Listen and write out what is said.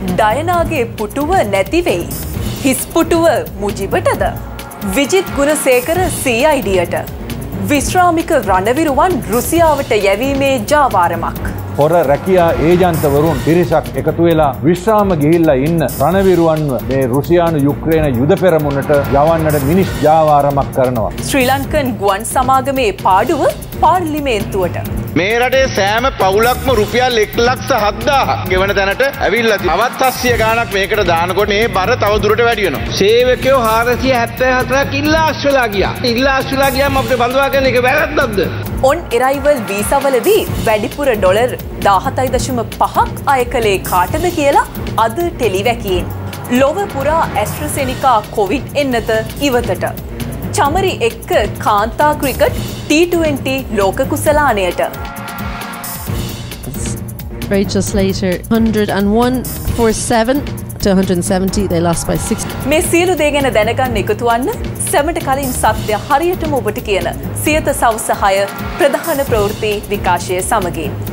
ඩයනාගේ පුටුව නැති වෙයි. හිස් පුටුව මුජිබටද? විජිත් ගුණසේකර CIDට. විශ්‍රාමික රණවිරුවන් රුසියාවට යැවීමේ ජාවාරමක්. හොර රැකියා ඒජන්තවරුන් පිරිසක් එකතු වෙලා විශ්‍රාම ගිහිල්ලා ඉන්න රණවිරුවන්ව මේ රුසියානු යුක්‍රේන යුද පෙරමුණට යවන්නට මිනිස් ජාවාරමක් කරනවා. ශ්‍රී ලංකන් ගුවන් සමාගමේ පාඩුව පාර්ලිමේන්තුවට. මේ රටේ සෑම පවුලක්ම රුපියල් 1,07,000ක් ගෙවන තැනට ඇවිල්ලා තියෙනවා. තවත් 700 ගාණක් මේකට දානකොට මේ බර තව දුරට වැඩි වෙනවා. සේවකයෝ 474ක් ඉල්ලාස් වෙලා ගියා. ඉල්ලාස් වෙලා ගියාම අපිට බඳවා ගන්න එක වැරද්දක්ද? ඔන් එරයිවල් වීසාවලදී වැඩිපුර ඩොලර් 17.5ක් අය කළේ කාටද කියලා අද ටෙලිවැකියෙන්. ලොව පුරා ඇස්ට්‍රසෙනිකා කොවිඩ් එන්නත ඉවතට. චමරි එක්ක කාන්තා ක්‍රිකට් T20 ලෝක කුසලානයට. Rachel Slater 101 for 7 to 170. They lost by 6. මේ සියලු දේ ගැන දැනගන්න එකතු වන්න සැමට කලින් සත්‍ය හරියටම ඔබට කියන සියත සවස 6 ප්‍රධාන ප්‍රවෘත්ති විකාශය සමගින්.